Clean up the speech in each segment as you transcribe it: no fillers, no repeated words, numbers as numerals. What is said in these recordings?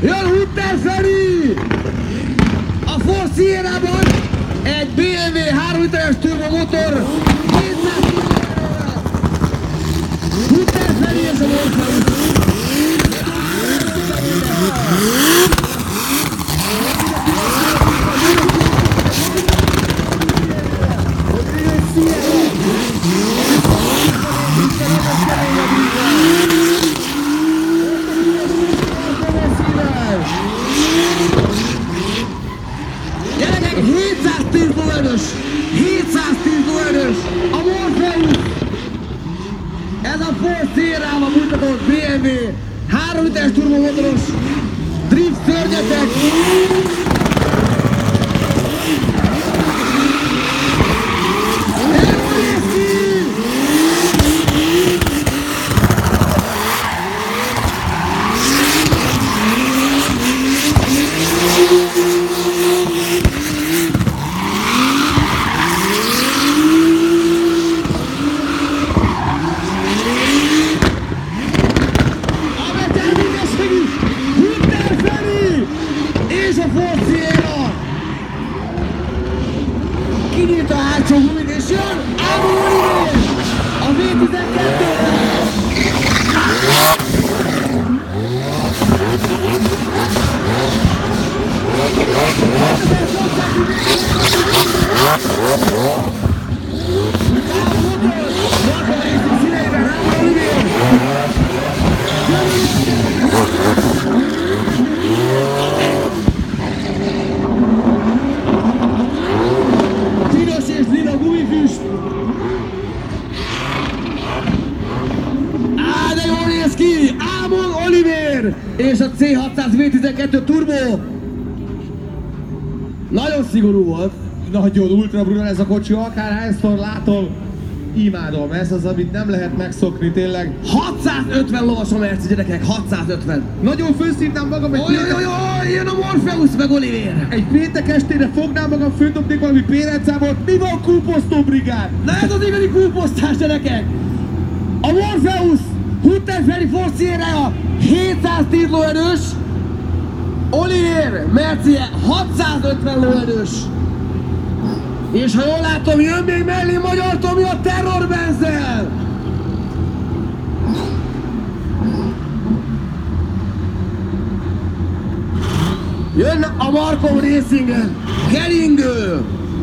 Jön Hutter Feri! A Ford Sierra-ban egy BMW 3 literes turbomotor 200 km/h. Hutter Feri és a Morpheus. Gyerekek, 710 lóerős! 710 lóerős! A Morpheus! Ez a Ford Sierra-ban mutatott BMW 3 literes turbomotoros drift szörnyetek! Kinyit a hátsó gumit és jön Ámon Olivér! A V12-vel! Ámon Olivér és a C600 V12 Turbo. Nagyon szigorú volt. Nagyon ultra brutal ez a kocsi, akárhányszor látom, imádom. Ez az, amit nem lehet megszokni tényleg. 650 lovas a Merci, gyerekek, 650. Nagyon főszívnám magam egy jön a Morpheus meg Olivér. Egy péntek estére fognám magam, földobnék valami pénzcámot. Mi van, kúposztó brigád? Na ez az igazi kúposztás, gyerekek. A Morpheus Hutter Feri Ford Sierra 710 lóerős, Olivér Merci 650 lóerős. És ha jól látom, jön még mellé Magyar Tomi a Terror Benzel. Jön a Markom Racing keringő.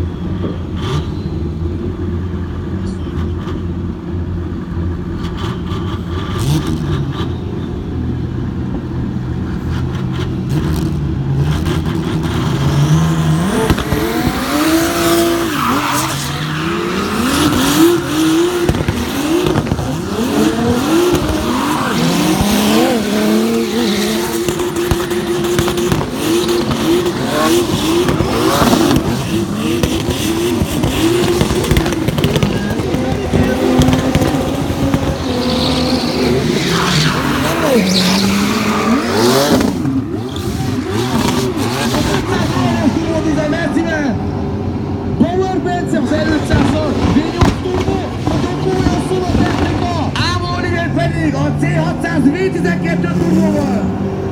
A C600 V12 turbóval!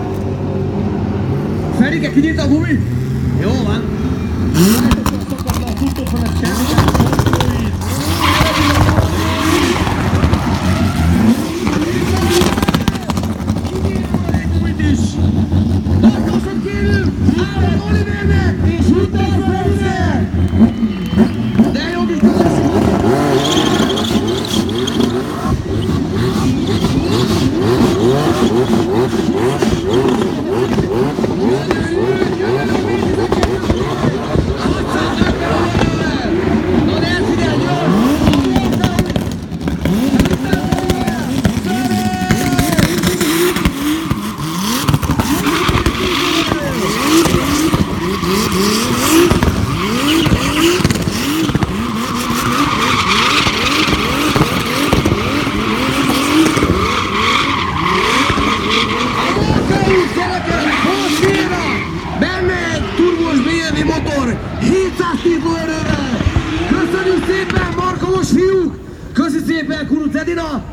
Ferike, kinyit a gumi? Jó van! Szokatlan tudtok, hogy ez semmi. Tartósan kérünk! Ámon Olivérnek és Hutter Ferinek! De jó kis motor 710 lóerővel! Köszönjük szépen, markomos fiúk! Köszi szépen, Kuruc Edina!